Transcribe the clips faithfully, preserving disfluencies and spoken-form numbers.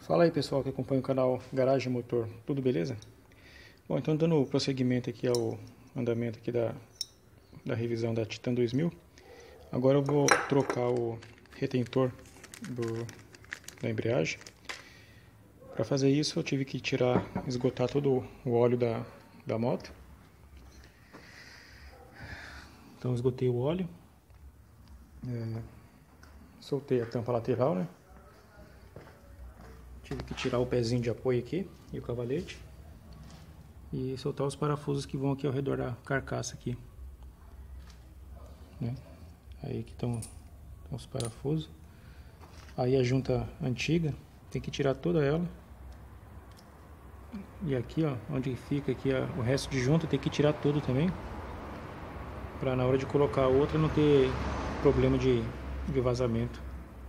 Fala aí pessoal que acompanha o canal Garagem Motor, tudo beleza? Bom, então dando prosseguimento aqui ao andamento aqui da, da revisão da Titan dois mil, agora eu vou trocar o retentor do, da embreagem. Para fazer isso eu tive que tirar, esgotar todo o óleo da, da moto. Então esgotei o óleo, é, soltei a tampa lateral, né? Tive que tirar o pezinho de apoio aqui e o cavalete e soltar os parafusos que vão aqui ao redor da carcaça aqui, né? Aí que estão os parafusos. Aí a junta antiga tem que tirar toda ela. E aqui, ó, onde fica aqui a, o resto de junta tem que tirar tudo também, para na hora de colocar a outra não ter problema de, de vazamento.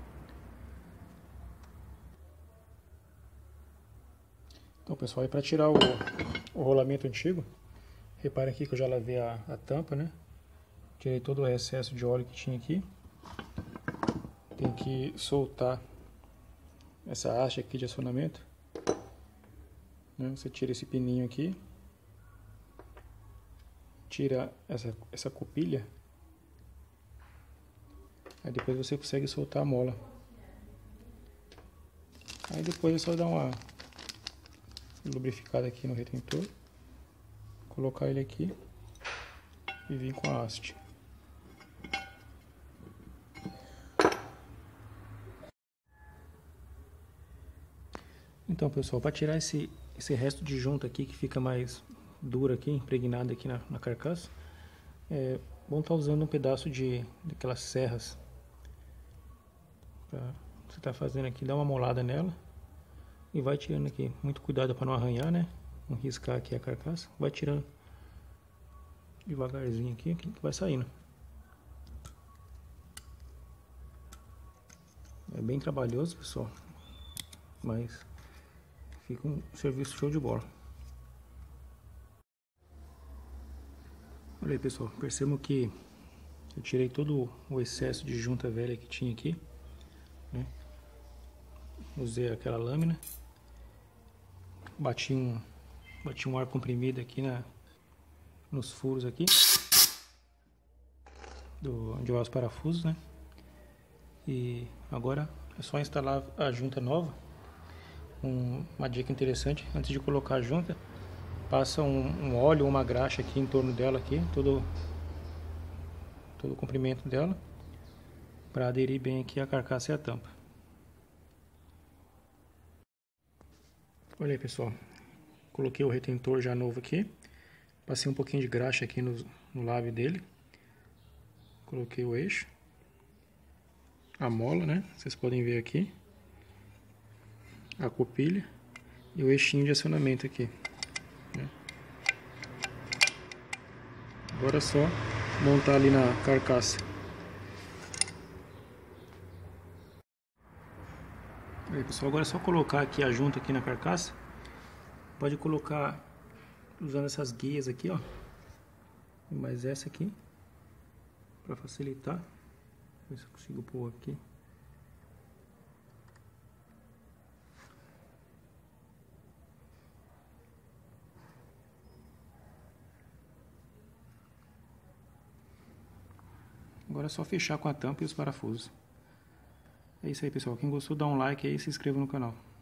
Então pessoal, aí para tirar o, o rolamento antigo, reparem aqui que eu já lavei a, a tampa, né? Tirei todo o excesso de óleo que tinha aqui. Tem que soltar essa haste aqui de acionamento, né? Você tira esse pininho aqui, tira essa, essa cupilha, aí depois você consegue soltar a mola. Aí depois é só dar uma lubrificada aqui no retentor, colocar ele aqui e vir com a haste. Então pessoal, para tirar esse, esse resto de junta aqui que fica mais duro aqui, impregnado aqui na, na carcaça, é bom estar usando um pedaço de daquelas serras. Pra você tá fazendo aqui, dá uma molada nela e vai tirando aqui. Muito cuidado para não arranhar, né? Não riscar aqui a carcaça. Vai tirando devagarzinho aqui, que vai saindo. É bem trabalhoso, pessoal, mas fica um serviço show de bola. Olha aí pessoal, percebam que eu tirei todo o excesso de junta velha que tinha aqui, né? Usei aquela lâmina, bati um, bati um ar comprimido aqui na, nos furos aqui, do, onde vai os parafusos, né? E agora é só instalar a junta nova. Um, uma dica interessante, antes de colocar a junta, passa um, um óleo ou uma graxa aqui em torno dela, aqui, todo, todo o comprimento dela, para aderir bem aqui a carcaça e a tampa. Olha aí pessoal, coloquei o retentor já novo aqui, passei um pouquinho de graxa aqui no, no lábio dele, coloquei o eixo, a mola, né, vocês podem ver aqui, a copilha e o eixinho de acionamento aqui, né? Agora é só montar ali na carcaça. Aí pessoal, agora é só colocar aqui a junta aqui na carcaça. Pode colocar usando essas guias aqui, ó, e mais essa aqui para facilitar. Ver se eu consigo pôr aqui. Agora é só fechar com a tampa e os parafusos. É isso aí pessoal, quem gostou dá um like aí e se inscreva no canal.